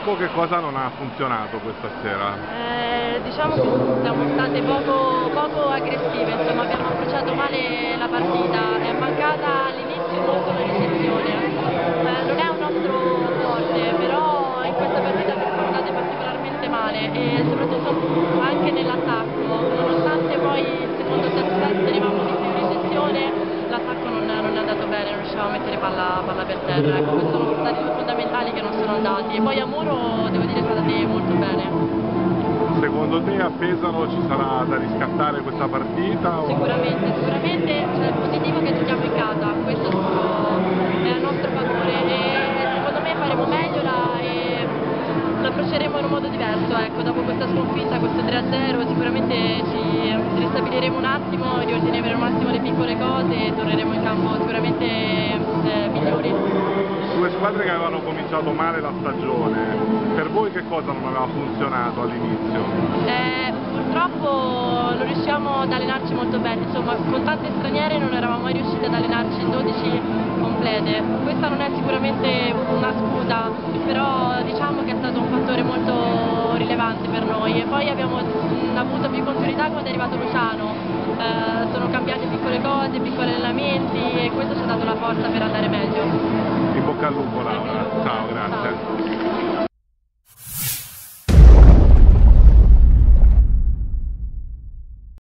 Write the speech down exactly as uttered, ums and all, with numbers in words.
campo che cosa non ha funzionato questa sera? Eh, diciamo che siamo state poco, poco aggressive, insomma abbiamo approcciato male la partita, è mancata all'inizio molto la ricezione, eh, non è un nostro forte, però in questa partita siamo andate particolarmente male e soprattutto anche nell'attacco, nonostante poi il secondo set tenevamo di più ricezione, l'attacco non, non è andato bene, non riuscivamo a mettere palla, palla per terra, ecco, questi sono stati due fondamentali che non sono andati e poi a Muro devo dire sono andati molto bene. Secondo te a Pesaro ci sarà da riscattare questa partita? O... Sicuramente, sicuramente c'è il positivo che giochiamo in casa, questo è a nostro favore e secondo me faremo meglio la, e l'approcceremo in un modo diverso, ecco, dopo questa sconfitta, questo tre a zero sicuramente ci ristabiliremo un attimo, riordineremo un attimo le piccole cose e torneremo in campo sicuramente eh, migliori. Due squadre che avevano cominciato male la stagione, per voi che cosa non aveva funzionato all'inizio? Eh, purtroppo non riusciamo ad allenarci molto bene, insomma con tante straniere non eravamo mai riusciti ad allenarci in dodici complete. Questa non è sicuramente una scusa, però diciamo che è stato un fattore molto rilevante per noi e poi abbiamo mh, avuto più continuità quando è arrivato Luciano, eh, sono cambiate piccole cose, piccoli allenamenti e questo ci ha dato la forza per andare meglio. In bocca al lupo Laura, ciao, grazie. Ciao.